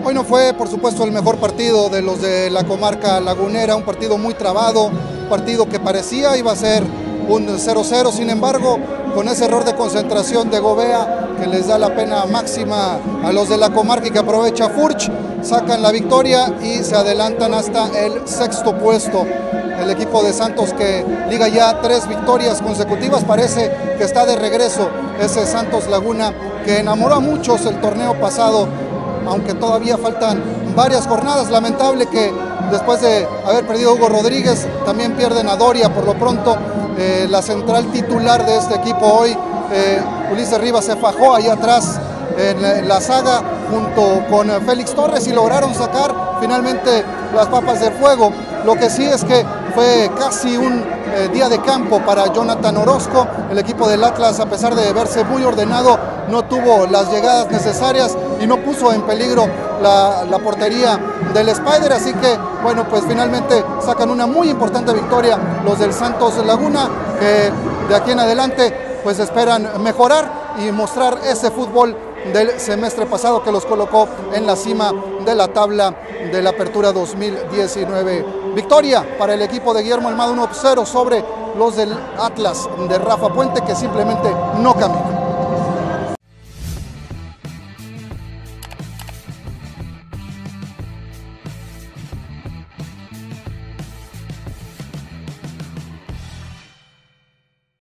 Hoy no fue, por supuesto, el mejor partido de los de la comarca lagunera, un partido muy trabado, un partido que parecía iba a ser un 0-0, sin embargo, con ese error de concentración de Gobea, que les da la pena máxima a los de la comarca y que aprovecha Furch, sacan la victoria y se adelantan hasta el sexto puesto. El equipo de Santos, que liga ya 3 victorias consecutivas, parece que está de regreso. Ese Santos Laguna que enamoró a muchos el torneo pasado, aunque todavía faltan varias jornadas. Lamentable que después de haber perdido a Hugo Rodríguez, también pierden a Doria. Por lo pronto, la central titular de este equipo hoy, Ulises Rivas, se fajó ahí atrás en la saga junto con Félix Torres y lograron sacar finalmente las papas del fuego. Lo que sí es que fue casi un día de campo para Jonathan Orozco. El equipo del Atlas, a pesar de verse muy ordenado, no tuvo las llegadas necesarias y no puso en peligro la portería del Spider. Así que, bueno, pues finalmente sacan una muy importante victoria los del Santos Laguna, que de aquí en adelante pues esperan mejorar y mostrar ese fútbol del semestre pasado que los colocó en la cima de la tabla de la Apertura 2019. Victoria para el equipo de Guillermo Almada, 1-0 sobre los del Atlas de Rafa Puente, que simplemente no camina.